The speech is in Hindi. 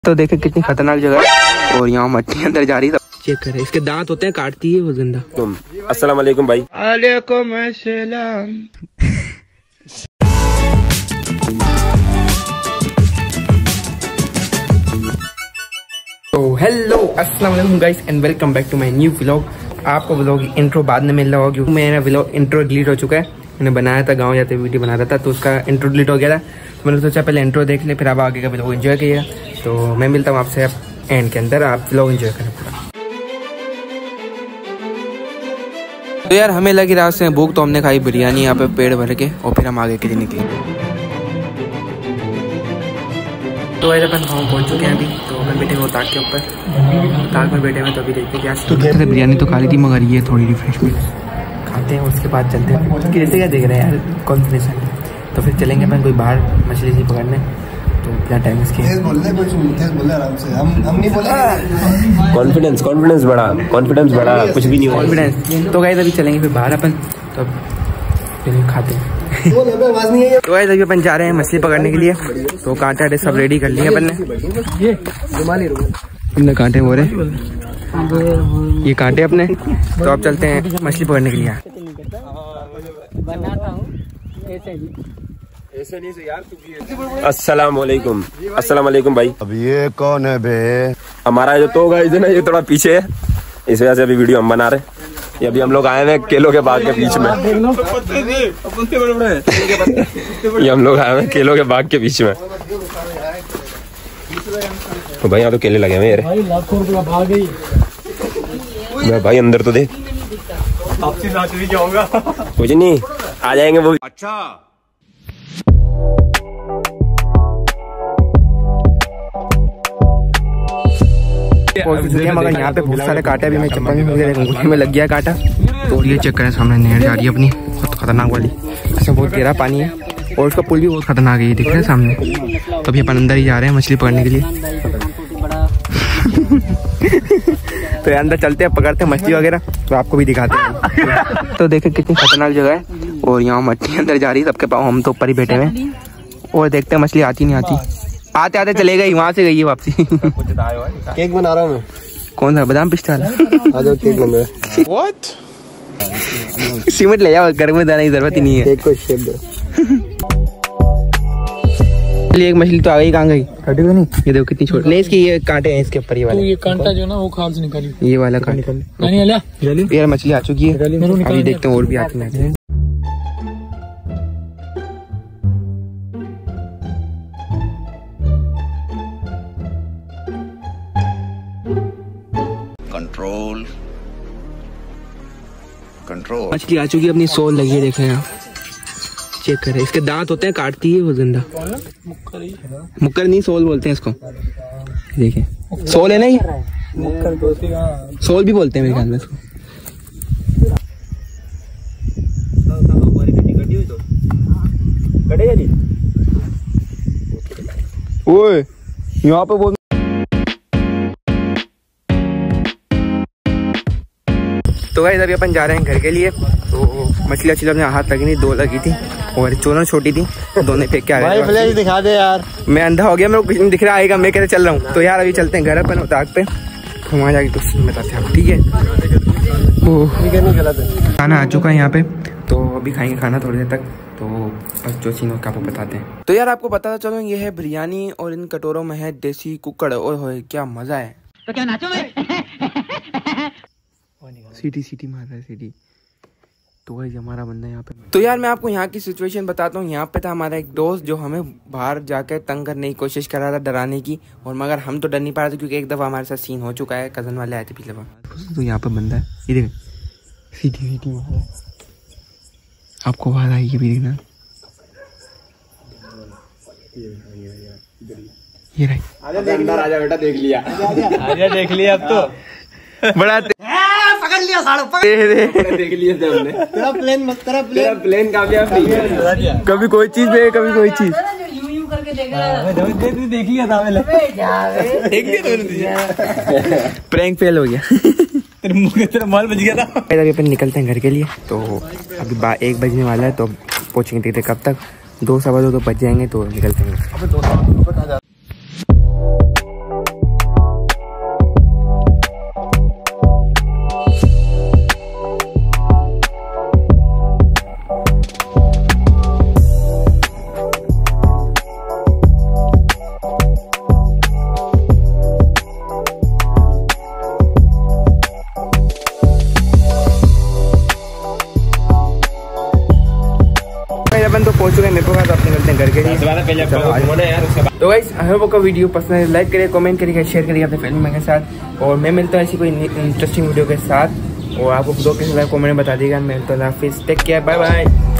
तो देखे कितनी खतरनाक जगह है और यहाँ मट्टी अंदर जा रही है। चेक करें, इसके दांत होते हैं, काटती है वो जिंदा। अस्सलाम वालेकुम भाई। वालेकुम अस्सलाम। तो हेलो अस्सलाम वालेकुम guys and welcome back to my new vlog. आपको व्लॉग इंट्रो बाद में मिल रहा होगा क्योंकि मेरा व्लॉग इंट्रो डिलीट हो चुका है। मैंने बनाया था, गाँव जाते वीडियो बना रहा था तो उसका इंट्रो डिलीट हो गया था। मैंने सोचा पहले इंट्रो देख ले फिर आप आगे का व्लॉग एंजॉय करिएगा। तो मैं मिलता हूँ आपसे अब एंड के अंदर, आप व्लॉग एंजॉय करें पूरा। तो यार हमें लगी रात से भूख, तो हमने खाई बिरयानी यहाँ पे पेट भर के और फिर हम आगे के लिए निकले। तो ऐसा अपन गाँव पहुँच चुके हैं अभी। तो अपन बैठे हुए ताक के ऊपर, ताक में बैठे हुए तो अभी देखते क्या। तो बिरयानी तो खा ली थी मगर ये थोड़ी रिफ्रेशमेंट खाते हैं उसके बाद चलते हैं। कैसे क्या देख रहे हैं यार कॉन्फिडेंस। तो फिर चलेंगे अपन कोई बाहर मछली सी पकड़ने। तो क्या टाइम इसके आराम से हम नहीं बोले। कॉन्फिडेंस बढ़ा कुछ भी नहीं कॉन्फिडेंस। तो गाइस अभी चलेंगे फिर बाहर अपन, तो फिर खाते हैं। तो गाइस अभी अपन जा रहे हैं मछली पकड़ने के लिए। तो कांटे सब रेडी कर लिए अपन ने। हमने कांटे हो रहे, ये कांटे अपने। तो अब चलते हैं मछली पकड़ने के लिए। अस्सलाम वालेकुम भाई। अब ये कौन है बे? हमारा जो तो गाइस है ना, ये थोड़ा पीछे है, इस वजह से अभी वीडियो हम बना रहे हैं। ये अभी हम लोग आए हैं केलों के बाग के बीच में। ये हम लोग आए हैं केलों के बाग के बीच में। तो भाई यहाँ तो केले लगे हुए हैं लाखों रुपया भाग गई। भाई अंदर तो देख, आपसे नाच भी जाऊंगा। कुछ नहीं, आ जाएंगे वो। अच्छा मगर यहाँ पे बहुत सारे कांटे भी, मैं चप्पल में लग गया कांटा। तो ये चेक करें, सामने नहर जा रही है अपनी, बहुत खतरनाक वाली। इसमें बहुत गहरा पानी है और उसका पुल भी बहुत खतरनाक है, ये दिख रहा है सामने। तो अभी अपन अंदर ही जा रहे हैं मछली पकड़ने के लिए। तो अंदर चलते हैं, पकड़ते हैं मछली वगैरह, तो आपको भी दिखाते हैं। तो देखे कितनी खतरनाक जगह है और यहाँ मछली अंदर जा रही है सबके पाँव, हम तो ऊपर ही बैठे हुए हैं और देखते हैं मछली आती नहीं आती। आते आते चले गई, वहां से गई है वापसी। केक बना रहा हूँ मैं। कौन सा? बादाम पिस्ता? आ जाओ केक बन रहा है। What? सीमेंट ले जाओ, घर में जाने की जरूरत ही नहीं है। केक को शेप दो। एक मछली तो आ गई, कहाँ गई? कटी तो नहीं, ये देखो कितनी छोटी। नहीं इसकी ये कांटे हैं इसके ऊपर, ये वाला। ये कांटा जो ना वो खाल से निकाली, ये वाला कांटा। यार मछली आ चुकी है, अभी देखते हैं और भी आती है। कंट्रोल। मछली आ चुकी है, अपनी सोल लगी है, देखें आप, चेक करें। इसके दांत होते हैं, काटती है वो जिंदा। मुक्कर नहीं, सोल बोलते हैं इसको। देखें सोल है ना, ये सोल भी बोलते हैं मेरे ख्याल में इसको। ओए यहाँ पे बोल। तो गाइस अभी अपन जा रहे हैं घर के लिए। तो मछली अपने हाथ लगी नहीं, दो लगी थी और दोनों छोटी थी, दोनों फेंक के आ गए। फ्लैश दिखा दे यार, मैं अंधा हो गया, मेरे को कुछ नहीं दिख रहा आएगा, मैं कैसे चल रहा हूँ। तो यार अभी चलते हैं घर अपन ताक पे, वहाँ जाके कुछ बताते हैं आप, ठीक है? खाना आ चुका है यहाँ पे, तो अभी खाएंगे खाना थोड़ी देर तक। तो बस जो सीन आपको बताते हैं। तो यार आपको बताता चलो, ये है बिरयानी और इन कटोरों में है देसी कुकड़। ओए होए क्या मजा है। तो क्या नाचो सीटी मार रहा है सीटी। तो वही हमारा बंदा यहाँ पे। तो यार मैं आपको यहाँ की सिचुएशन बताता हूँ। यहाँ पे था हमारा एक दोस्त जो हमें बाहर जाकर तंग करने की कोशिश कर रहा था, डराने की। और मगर हम तो डर नहीं पा रहे थे क्योंकि एक दफा हमारे साथ सीन हो चुका है, कजन वाले आए थे पिछले बार। तो यहाँ पे बंदा है, ये देख सीटी मार रहा है, आपको आवाज आएगी भी देखना। ये रही, राजा बेटा देख लिया, आजा देख लिया अब तो बड़ा पकड़ लिया साढ़े देख लिए थे हमने। तेरा प्लेन कामयाब नहीं है। कभी कोई चीज दे, कभी कोई चीज देख लिया था मैंने। प्रैंक फेल हो गया। तेरे मुंह के तेरा माल बच गया था। अभी अपन निकलते हैं घर के लिए। तो अभी 1 बजने वाला है, तो पहुँचेंगे देखते कब तक। 2 सवा 2 तो बज जाएंगे, तो निकलते हैं। गाइस अपन तो पहुंच चुके हैं नेपाल का, तो अपने मिलते हैं घर के लिए। तो गाइस आई होप आपको वीडियो पसंद है, लाइक करिए, कमेंट करिए, शेयर करिए अपने फैमिली मेंबर के साथ। और मैं मिलता हूँ ऐसी कोई इंटरेस्टिंग वीडियो के साथ, और आपको दो कैसे कमेंट में बता दीजिएगा। मैं मिलता हूँ, टेक केयर, बाय बाय।